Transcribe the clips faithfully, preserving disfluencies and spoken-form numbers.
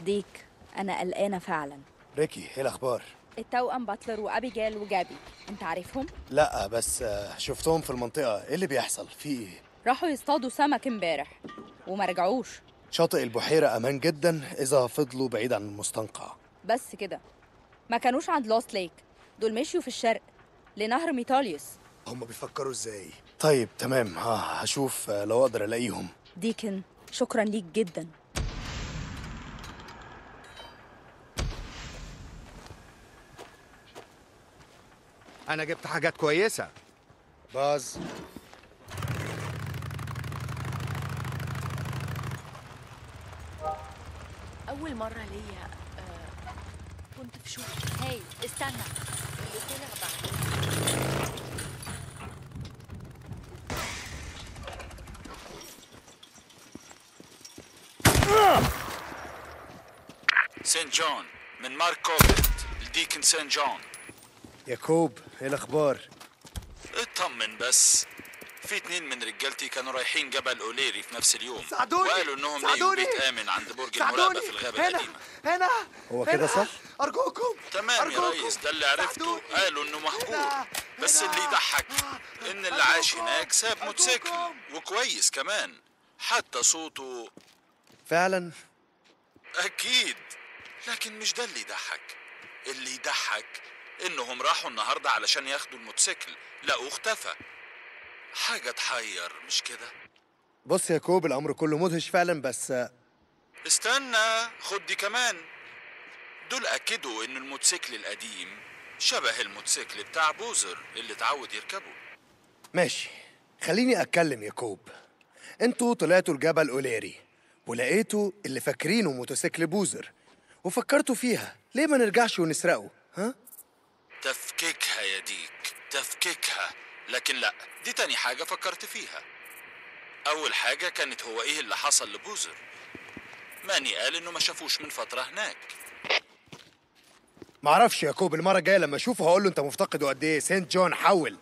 ديك، أنا قلقانة فعلا. ريكي، ايه الاخبار؟ التوأم باتلر وأبيجال وجابي، أنت عارفهم؟ لا بس آه، شفتهم في المنطقة. ايه اللي بيحصل؟ في ايه؟ راحوا يصطادوا سمك امبارح وما رجعوش. شاطئ البحيرة امان جدا اذا فضلوا بعيد عن المستنقع. بس كده، ما كانوش عند لوست ليك، دول مشيوا في الشرق لنهر ميتاليوس. هم بيفكروا ازاي؟ طيب تمام، ها هشوف آه، لو اقدر الاقيهم. ديكن، شكرا ليك جدا. أنا جبت حاجات كويسة. باز. أول مرة ليا آه كنت في شغل. هاي استنى، اللي طلع بعدين. سانت جون من مارك كوبرت لديكن سانت جون. ياكوب، ايه الاخبار؟ اطمن بس، في اتنين من رجالتي كانوا رايحين جبل اوليري في نفس اليوم. ساعدوني، وقالوا انهم لقوا ساعدوني. بيت امن عند برج ساعدوني. المراقبه في الغابه هنا القديمه. هنا هو هنا. كده صح؟ أرجوكم تمام يا أرجوكم. ريس، ده اللي عرفته. ساعدوني. قالوا انه مهجور، هنا. بس هنا. اللي يضحك آه. ان اللي عاش أرجوكم. هناك ساب موتوسيكل، أرجوكم. وكويس كمان، حتى صوته. فعلا؟ اكيد، لكن مش ده اللي يضحك. اللي يضحك انهم راحوا النهارده علشان ياخدوا الموتوسيكل، لقوه اختفى. حاجه تحير، مش كده؟ بص يا ياكوب، الامر كله مدهش فعلا، بس آه، استنى، خد دي كمان. دول اكدوا ان الموتوسيكل القديم شبه الموتوسيكل بتاع بوزر اللي اتعود يركبه. ماشي. خليني اتكلم يا ياكوب. انتوا طلعتوا الجبل اوليري ولقيتوا اللي فاكرينه موتوسيكل بوزر وفكرتوا فيها، ليه ما نرجعش ونسرقه؟ ها؟ تفكيكها يا ديك، تفكيكها. لكن لا، دي تاني حاجة فكرت فيها. أول حاجة كانت هو إيه اللي حصل لبوزر. ماني قال إنه ما شافوش من فترة هناك. معرفش يا ياكوب، المرة الجاية لما اشوفه هقول له انت مفتقده قد ايه. سانت جون حول.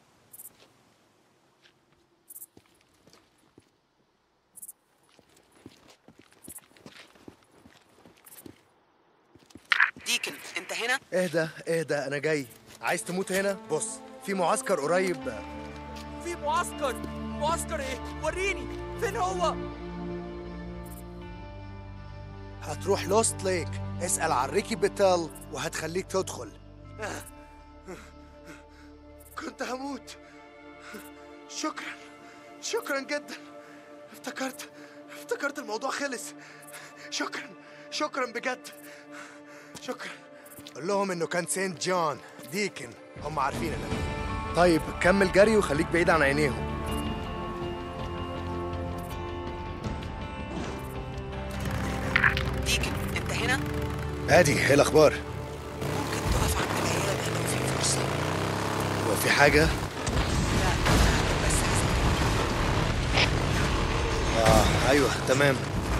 ديكن، انت هنا؟ اهدى اهدى، انا جاي. عايز تموت هنا؟ بص، في معسكر قريب. في معسكر؟ معسكر ايه؟ وريني فين هو؟ هتروح لوست ليك، اسأل عن ريكي بيتال وهتخليك تدخل. كنت هموت. شكرا شكرا جدا. افتكرت افتكرت الموضوع خلص. شكرا شكرا بجد. شكرا. قول لهم انه كان سانت جون. ديكن، هم عارفين انا مين. طيب كمل جري وخليك بعيد عن عينيهم. ديكن، انت هنا؟ ادي ايه الاخبار؟ ممكن تقف عند العيادة لو في فرصة؟ هو في حاجه؟ لا، بس عايزك. اه ايوه تمام.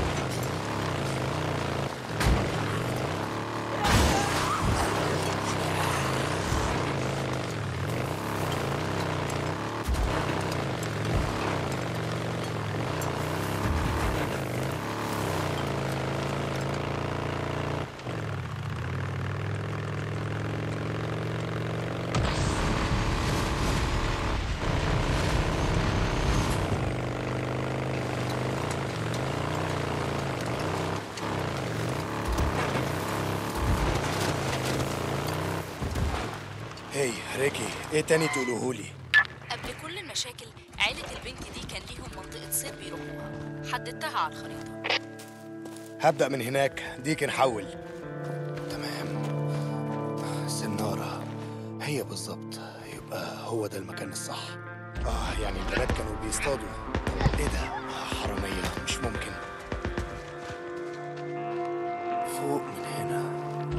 هي ريكي، ايه تاني تقولوهولي؟ قبل كل المشاكل عيلة البنت دي كان ليهم منطقة صيد بيروحوها، حددتها على الخريطة. هبدأ من هناك. ديك نحول. تمام. سنارة، هي بالظبط. يبقى هو ده المكان الصح. اه يعني البنات كانوا بيصطادوا. ايه ده؟ آه، حرامية، مش ممكن. فوق من هنا.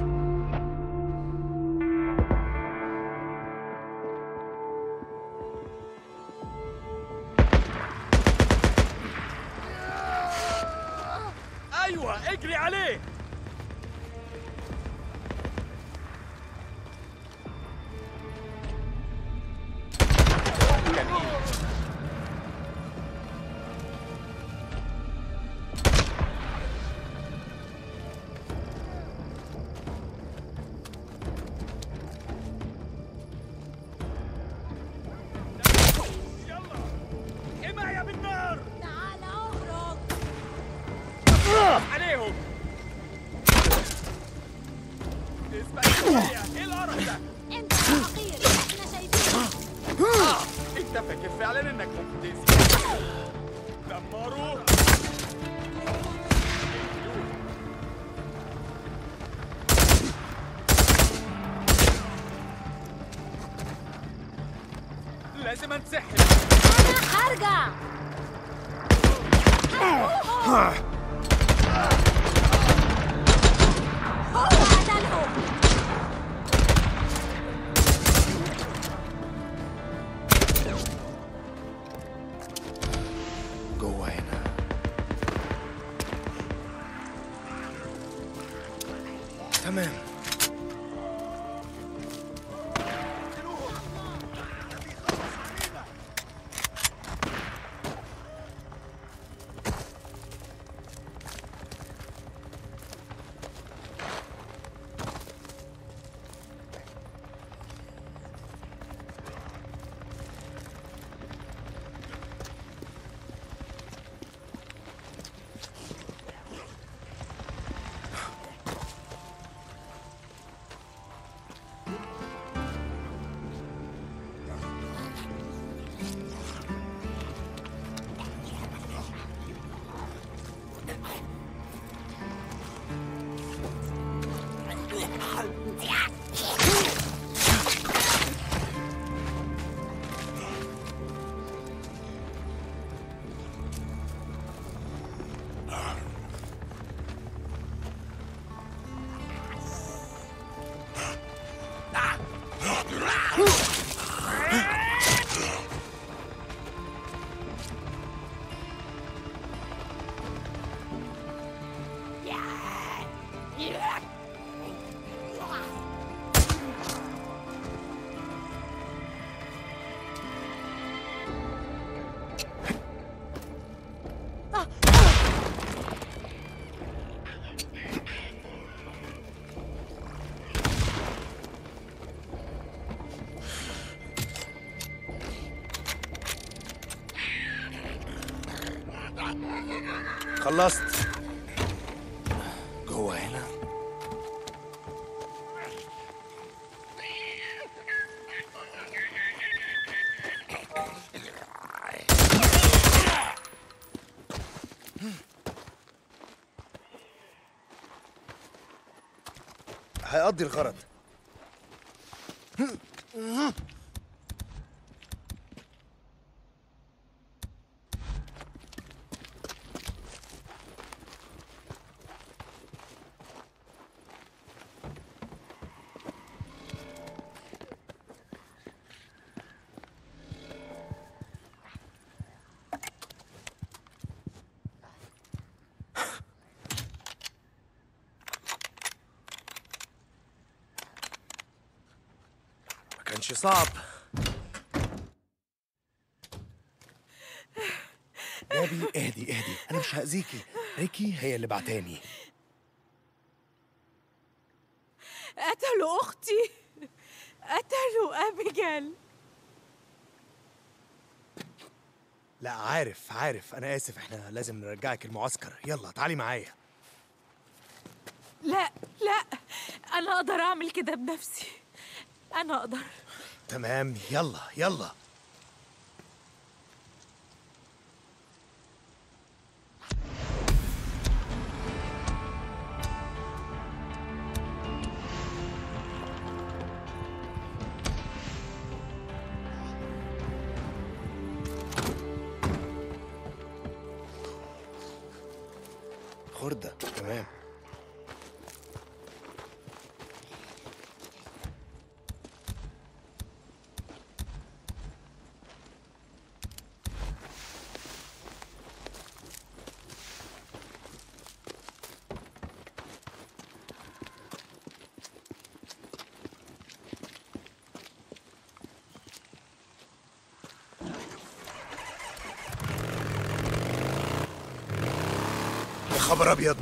ايوه، اجري عليه. ايه القرف ده؟ انت حقير، احنا شايفينك. آه. انت فاكر فعلا انك ممكن تأذي؟ دمروه. لازم انسحب. انا هرجع. هو قتلهم. جوه هنا. تمام. خلصت. جوه هنا. هيقضي الغرض. كانش صعب. يابي اهدي اهدي، انا مش هأذيكي. ريكي هي اللي بعتاني. قتلوا اختي، قتلوا ابيجال. لا عارف عارف، انا اسف. احنا لازم نرجعك المعسكر. يلا تعالي معايا. لا لا، انا اقدر اعمل كده بنفسي، انا اقدر. تمام، يلا يلا. خردة. تمام. خبر ابيض.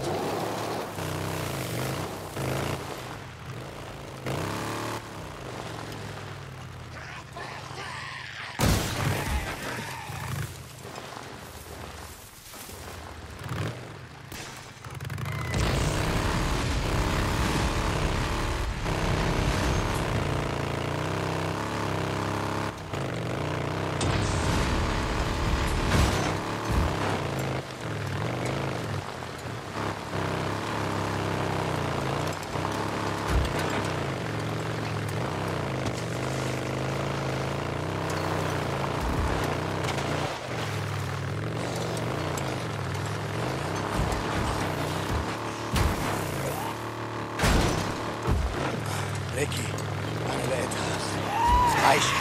ريكي، أنا لقيتها عايشة.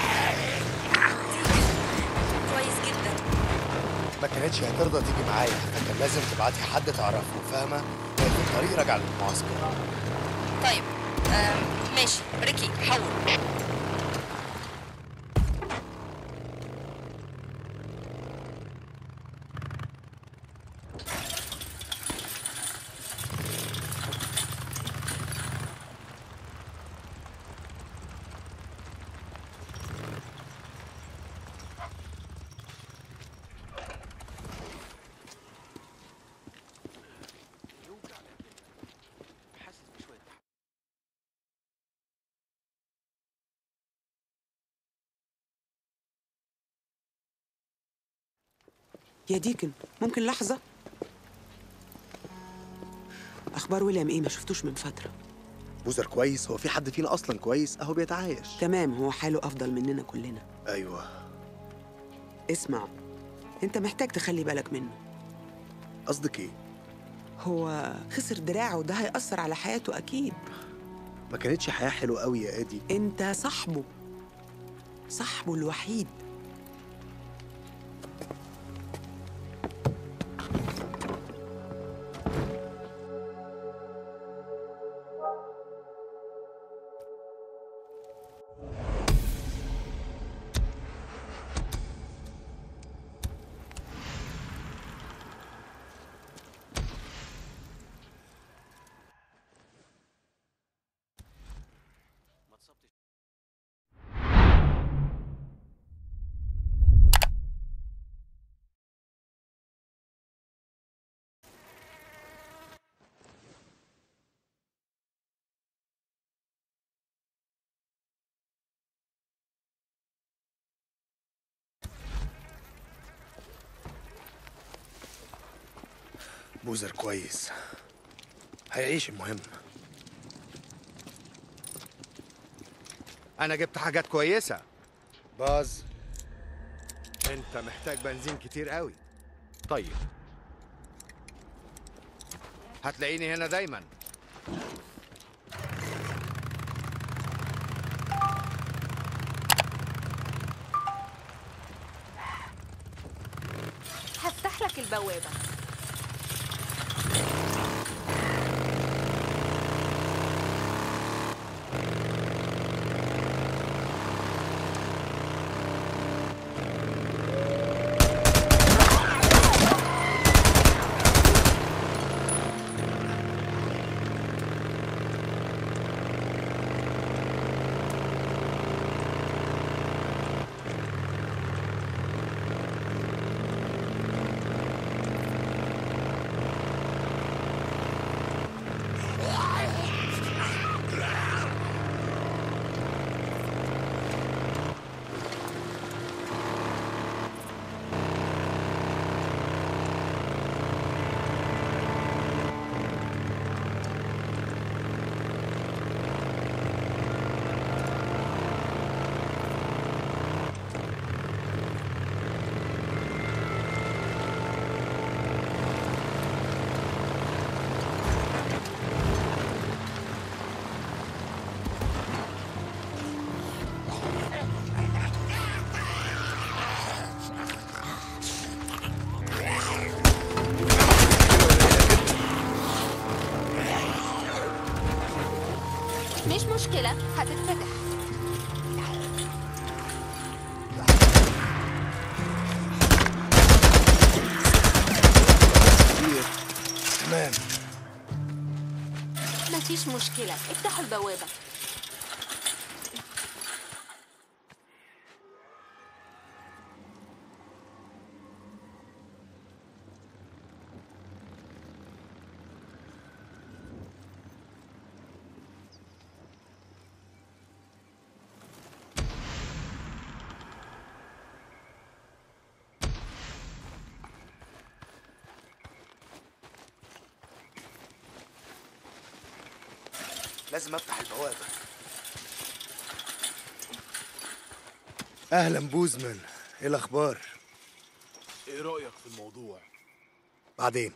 كويس جدا. ما كانتش هترضى تيجي معايا، فكان لازم تبعتي حد تعرفه، فاهمة؟ هي في الطريق راجعة للمعسكر. طيب آم، ماشي ريكي حول. يا ديكن ممكن لحظة؟ أخبار ويليام إيه؟ ما شفتوش من فترة. بوزر كويس؟ هو في حد فينا أصلا كويس؟ أهو بيتعايش. تمام، هو حاله أفضل مننا كلنا. أيوه. اسمع، أنت محتاج تخلي بالك منه. قصدك إيه؟ هو خسر دراعه وده هيأثر على حياته أكيد. ما كانتش حياة حلوة قوي يا إيدي. أنت صاحبه، صاحبه الوحيد. بوزر كويس، هيعيش. المهم أنا جبت حاجات كويسة. باز، أنت محتاج بنزين كتير قوي. طيب هتلاقيني هنا دايما. هفتح لك البوابة. مش مشكلة، هتتفتح. تمام. مفيش مشكلة، افتحوا البوابة. لازم افتح البوابة. اهلا بوزمان، ايه الاخبار؟ ايه رأيك في الموضوع؟ بعدين.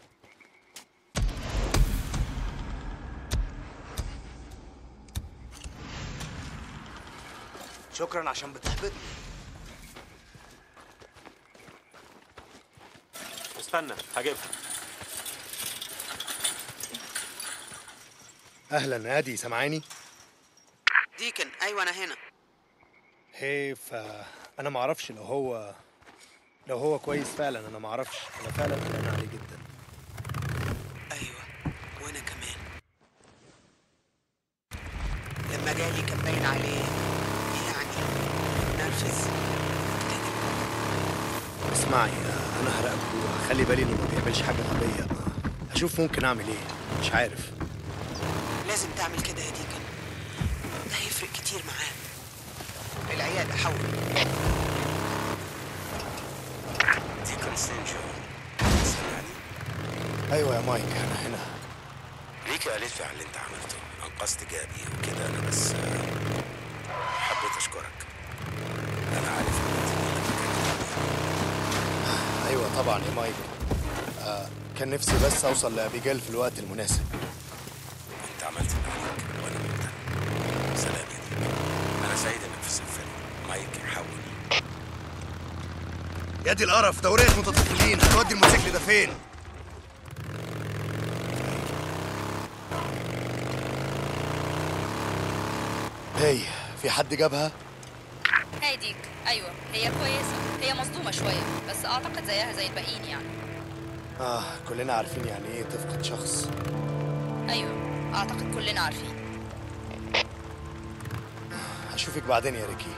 شكرا عشان بتحبطني. استنى هجيبها. اهلا ادي، سامعاني؟ ديكن، ايوه انا هنا. هي فانا ما اعرفش لو هو لو هو كويس فعلا، انا ما اعرفش. انا فعلا قلقان عليه جدا. ايوه وانا كمان. لما جالي كان باين عليه يعني نرفز. اسمعي، انا هراقبه وهخلي بالي انه ما بيعملش حاجه غبيه. هشوف ممكن اعمل ايه، مش عارف. لازم تعمل كده يا ديكن، ده هيفرق كتير معاه. العيادة حول. ديكن سينجر، سامعني؟ ايوه يا مايك، انا هنا. ريكي قالت لي على اللي انت عملته، انقذت جابي وكده. انا بس حبيت اشكرك. انا عارف ان انت ايوه طبعا يا مايك. آه كان نفسي بس اوصل لابيجيل في الوقت المناسب. انت عملت اللي عليك وانا ممتن. سلام يا ديك، انا سعيد انك في السلسله. مايك حول. يا دي القرف، دورية متطفلين، هتودي الموتوسيكل ده فين؟ هي في حد جابها؟ هاي ديك، ايوه هي كويسه، هي مصدومه شويه بس اعتقد زيها زي الباقيين يعني. اه كلنا عارفين يعني ايه تفقد شخص. ايوه اعتقد كلنا عارفين. هشوفك بعدين يا ريكي.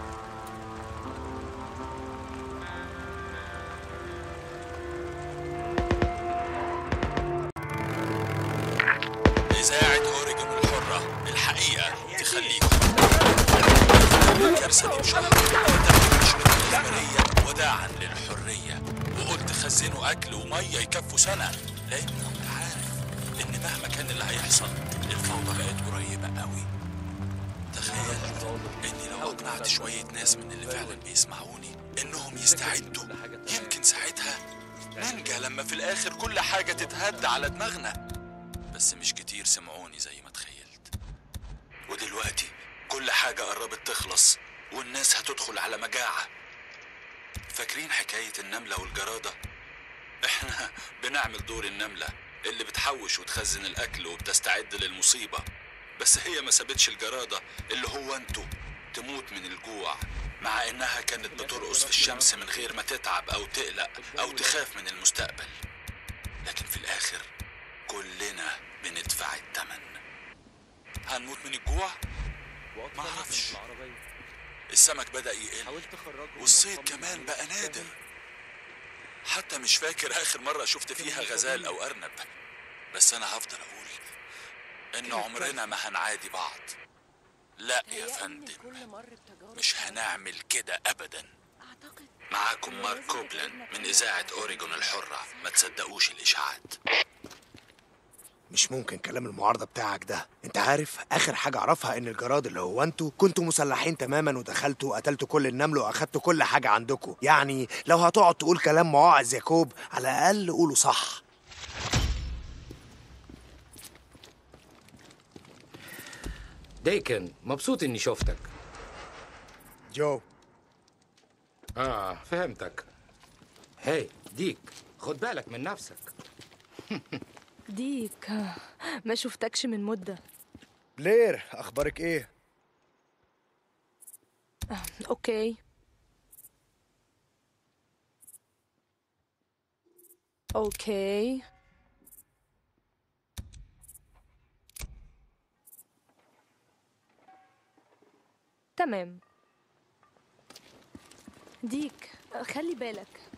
إذاعة أوريجون الحرة، الحقيقة تخليكم. الكارثة دي مش الإخبارية وداعا للحرية، وقلت خزنوا أكل ومية يكفوا سنة، لأنه عارف إن مهما كان اللي هيحصل الفوضى بقت قريبة قوي. تخيلت إني لو أقنعت شوية ناس من اللي فعلا بيسمعوني إنهم يستعدوا، يمكن ساعتها ننجى لما في الآخر كل حاجة تتهد على دماغنا. بس مش كتير سمعوني زي ما تخيلت، ودلوقتي كل حاجة قربت تخلص والناس هتدخل على مجاعة. فاكرين حكاية النملة والجرادة؟ احنا بنعمل دور النملة اللي بتحوش وتخزن الأكل وبتستعد للمصيبة، بس هي ما سابتش الجرادة اللي هو انتوا تموت من الجوع، مع انها كانت بترقص في الشمس من غير ما تتعب او تقلق او تخاف من المستقبل. لكن في الآخر كلنا بندفع الثمن. هنموت من الجوع؟ ما اعرفش. السمك بدأ يقل والصيد كمان بقى نادر. حتى مش فاكر آخر مرة شفت فيها غزال أو أرنب. بس أنا هفضل أقول إن عمرنا ما هنعادي بعض. لا يا فندم، مش هنعمل كده أبدا. معاكم مارك كوبلان من إذاعة أوريجون الحرة. ما تصدقوش الإشاعات. مش ممكن كلام المعارضة بتاعك ده. انت عارف اخر حاجة اعرفها ان الجراد اللي هو انتوا كنتوا مسلحين تماما ودخلتوا وقتلتوا كل النمل واخدتوا كل حاجة عندكم. يعني لو هتقعد تقول كلام مواعظ يا كوب، على الاقل قوله صح. ديكن، مبسوط اني شفتك. جو. اه فهمتك. هاي ديك، خد بالك من نفسك. ديك، ما شفتكش من مدة. بلير، اخبارك ايه؟ اوكي اوكي تمام. ديك، خلي بالك.